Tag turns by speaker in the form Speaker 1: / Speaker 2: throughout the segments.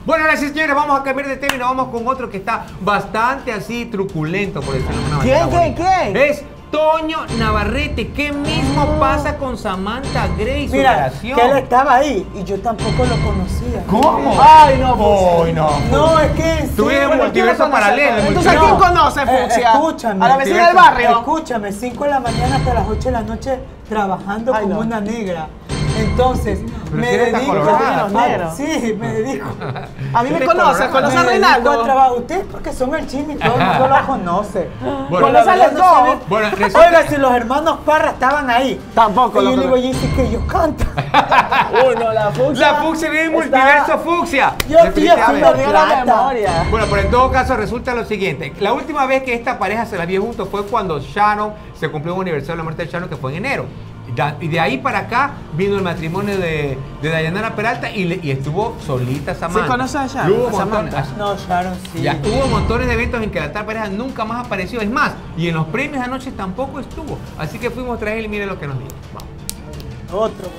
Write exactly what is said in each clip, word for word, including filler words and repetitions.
Speaker 1: Bueno, ahora sí, señores, vamos a cambiar de tema y nos vamos con otro que está bastante así truculento, por decirlo de una manera.
Speaker 2: ¿Quién, quién, quién?
Speaker 1: Es Toño Navarrete. ¿Qué mismo pasa con Samantha Gray y su
Speaker 2: Mira,
Speaker 1: relación?
Speaker 2: que él estaba ahí y yo tampoco lo conocía.
Speaker 1: ¿Cómo?
Speaker 2: Ay, no,
Speaker 1: Uy, no.
Speaker 2: No, es que
Speaker 1: Tú vives en un multiverso paralelo.
Speaker 3: Entonces, ¿a quién conoce, Fucsia?
Speaker 2: Eh, escúchame.
Speaker 3: ¿A la vecina del barrio?
Speaker 2: Escúchame, cinco de la mañana hasta las ocho de la noche trabajando
Speaker 3: Ay,
Speaker 2: como
Speaker 3: no.
Speaker 2: una negra. Entonces,
Speaker 1: Pero
Speaker 2: me
Speaker 1: si eres tan
Speaker 2: dedico
Speaker 1: colorada,
Speaker 2: a...
Speaker 3: negro.
Speaker 2: Sí, me dedico.
Speaker 3: A mí me
Speaker 1: Eres
Speaker 3: conoce,
Speaker 1: colorada.
Speaker 3: conoce a
Speaker 2: Me dedico a
Speaker 3: Reinaldo.
Speaker 2: trabajar. Ustedes porque son el chisme y todo el mundo lo conoce.
Speaker 1: Bueno,
Speaker 2: Pero la
Speaker 3: ¿conoce a
Speaker 2: verdad
Speaker 3: los
Speaker 2: no
Speaker 3: dos?
Speaker 2: saben-
Speaker 1: Bueno, resulta-
Speaker 2: Oiga, si los hermanos Parra estaban ahí.
Speaker 3: Tampoco
Speaker 2: Y
Speaker 3: lo
Speaker 2: yo le digo,
Speaker 3: conozco.
Speaker 2: Jessy, que ellos cantan.
Speaker 3: Uy, no, la Fucsia.
Speaker 1: La Fucsia vive en
Speaker 3: está-
Speaker 1: multiverso Fucsia.
Speaker 2: Yo, tío,
Speaker 1: Definitivamente.
Speaker 2: sí,
Speaker 3: Perdió la
Speaker 2: Plata.
Speaker 3: memoria.
Speaker 1: Bueno, pero en todo caso resulta lo siguiente. La última vez que esta pareja se la vio juntos fue cuando Shannon se cumplió un aniversario de la muerte de Shannon, que fue en enero. Y de ahí para acá vino el matrimonio de, de Dayanara Peralta y, le- y estuvo solita Samantha.
Speaker 3: ¿Sí conoces a Shannon,
Speaker 1: Hubo
Speaker 3: a
Speaker 1: montones-
Speaker 3: Samantha?
Speaker 2: No, Sharon, sí.
Speaker 1: Ya, hubo montones de eventos en que la tal pareja nunca más apareció. Es más, y en los premios anoche tampoco estuvo. Así que fuimos tras él y mire lo que nos dijo. Vamos.
Speaker 2: Otro.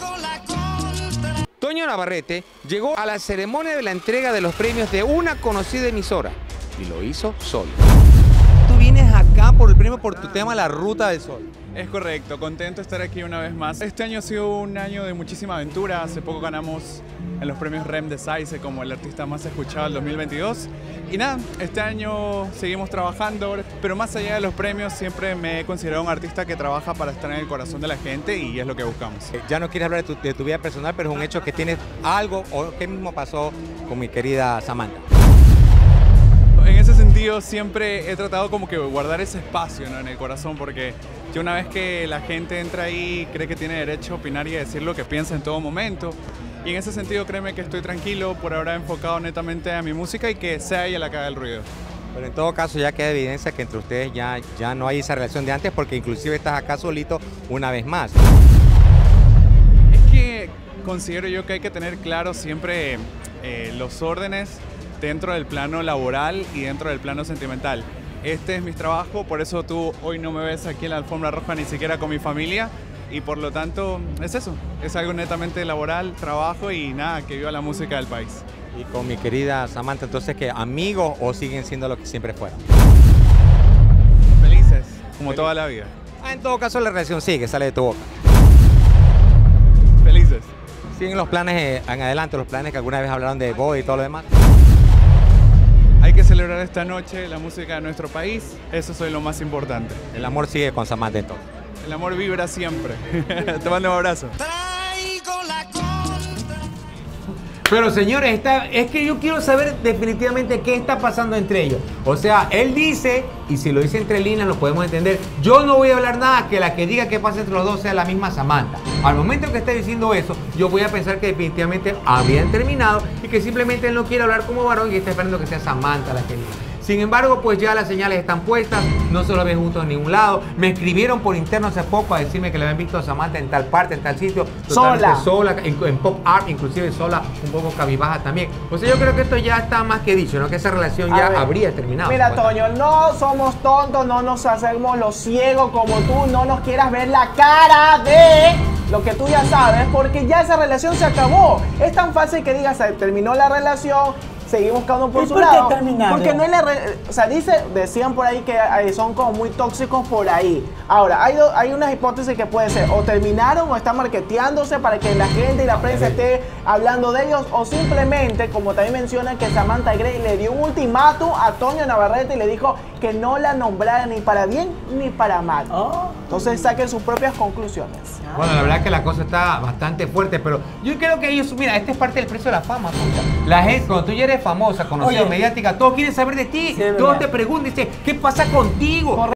Speaker 1: Toño Navarrete llegó a la ceremonia de la entrega de los premios de una conocida emisora y lo hizo solo. Tú vienes acá por el premio por tu tema La Ruta del Sol.
Speaker 4: Es correcto, contento de estar aquí una vez más. Este año ha sido un año de muchísima aventura. Hace poco ganamos en los premios R E M de SAICE como el artista más escuchado del dos mil veintidós. Y nada, este año seguimos trabajando, pero más allá de los premios siempre me he considerado un artista que trabaja para estar en el corazón de la gente y es lo que buscamos.
Speaker 1: Ya no quieres hablar de tu, de tu vida personal, pero es un hecho que tienes algo o qué mismo pasó con mi querida Samantha.
Speaker 4: En ese sentido siempre he tratado como que guardar ese espacio, ¿no?, en el corazón, porque yo una vez que la gente entra ahí cree que tiene derecho a opinar y a decir lo que piensa en todo momento. Y en ese sentido créeme que estoy tranquilo, por ahora enfocado netamente a mi música y que sea ella la que haga el ruido.
Speaker 1: Pero en todo caso ya queda evidencia que entre ustedes ya, ya no hay esa relación de antes porque inclusive estás acá solito una vez más.
Speaker 4: Es que considero yo que hay que tener claro siempre eh, los órdenes dentro del plano laboral y dentro del plano sentimental. Este es mi trabajo, por eso tú hoy no me ves aquí en la alfombra roja ni siquiera con mi familia y por lo tanto es eso, es algo netamente laboral, trabajo y nada, que viva la música del país.
Speaker 1: Y con mi querida Samantha, entonces, ¿qué? ¿Amigos o siguen siendo lo que siempre fueron?
Speaker 4: Felices, como toda la vida.
Speaker 1: Ah, en todo caso la relación sigue, sale de tu boca.
Speaker 4: Felices.
Speaker 1: ¿Siguen los planes eh, en adelante, los planes que alguna vez hablaron de boda y todo lo demás?
Speaker 4: Hay que celebrar esta noche la música de nuestro país, eso es lo más importante.
Speaker 1: El amor sigue con Samantha entonces.
Speaker 4: El amor vibra siempre. Te mando un abrazo.
Speaker 1: Pero señores, está, es que yo quiero saber definitivamente qué está pasando entre ellos. O sea, él dice, y si lo dice entre líneas lo podemos entender, yo no voy a hablar nada que la que diga qué pasa entre los dos sea la misma Samantha. Al momento que esté diciendo eso, yo voy a pensar que definitivamente habrían terminado y que simplemente él no quiere hablar como varón y está esperando que sea Samantha la que diga. Sin embargo, pues ya las señales están puestas, no se lo ven juntos en ningún lado. Me escribieron por interno hace poco a decirme que le habían visto a Samantha en tal parte, en tal sitio, totalmente sola, en, en pop art, inclusive sola, un poco cabibaja también. O sea, yo creo que esto ya está más que dicho, ¿no? Que esa relación ya
Speaker 3: A ver,
Speaker 1: habría terminado.
Speaker 3: Mira,
Speaker 1: pues.
Speaker 3: Toño, no somos tontos, no nos hacemos los ciegos como tú, no nos quieras ver la cara de lo que tú ya sabes, porque ya esa relación se acabó. Es tan fácil que digas, se terminó la relación, seguimos cada uno por
Speaker 2: ¿Y
Speaker 3: su
Speaker 2: por qué
Speaker 3: lado.
Speaker 2: terminaron?
Speaker 3: Porque no es la re- o sea, dice, decían por ahí que eh, son como muy tóxicos por ahí. Ahora, hay, do- hay unas hipótesis que puede ser, o terminaron o están marketeándose para que la gente y la prensa esté hablando de ellos, o simplemente, como también mencionan, que Samantha Gray le dio un ultimátum a Toño Navarrete y le dijo que no la nombrara ni para bien ni para mal.
Speaker 2: Oh.
Speaker 3: Entonces saquen sus propias conclusiones.
Speaker 1: Bueno, la verdad es que la cosa está bastante fuerte, pero yo creo que ellos, mira, este es parte del precio de la fama, puta. La gente, cuando tú ya eres famosa, conocida,
Speaker 2: Oye.
Speaker 1: mediática, todos quieren saber de ti,
Speaker 2: Sí, es
Speaker 1: todos
Speaker 2: verdad.
Speaker 1: te preguntan, dicen, ¿qué pasa contigo?